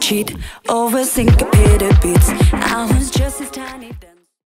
cheat over syncopated beats. I was just as tiny.